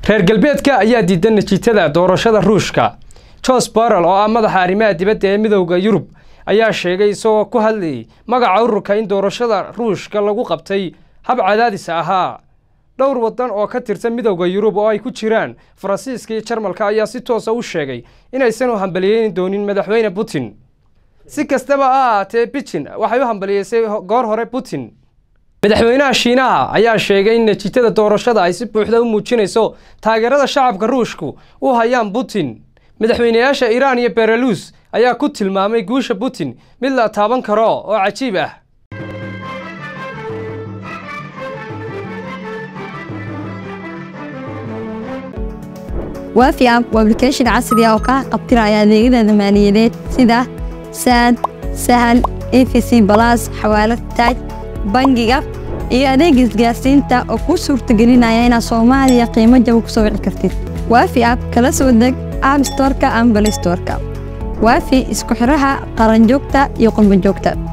reer galbeedka ayaa diidan natiijada doorashada Ruushka. Joseph Borrell oo madaxa arrimaha dibadda ee Midowga Yurub ayaa sheegay isagoo ku hadlayay magaca ururka in doorashada Ruushka lagu qabtay hab cadaadis ahaa. dhowr wadan oo ka tirsan Midowga Yurub oo ay ku jiraan Faransiiska iyo Jarmalka ayaa si toos ah u sheegay inaysan u hambaliyeyn doonin madaxweyne Putin. si kastaba ahaatee Putin waxay u hambaliyeysay goor hore Putin. madaxweynaha Shiinaha ayaa sheegay in natiijada doorashada ay si buuxda u muujinayso taageerada shacabka Ruushku u hayaan Putin. madaxweynayaasha Iran iyo Belarus ayaa ku tilmaamay guusha Putin mid la taaban karo oo cajiib ah. وافي اب وابلكيشن عصري oo ka qabtiraya adeegyada maaliyadeed sida SAD, Sahal, EFC Plus, xawaalad taaj, bangiga iyo adeegga isgaarsiinta oo ku suurtagelinaya in Soomaaliya qiimo jaban ku soo wici kartid. Waafi app kala soo deg App Store-ka ama Play Store-ka. Waafi isku xiraha qaran joogta iyo qolmo joogta.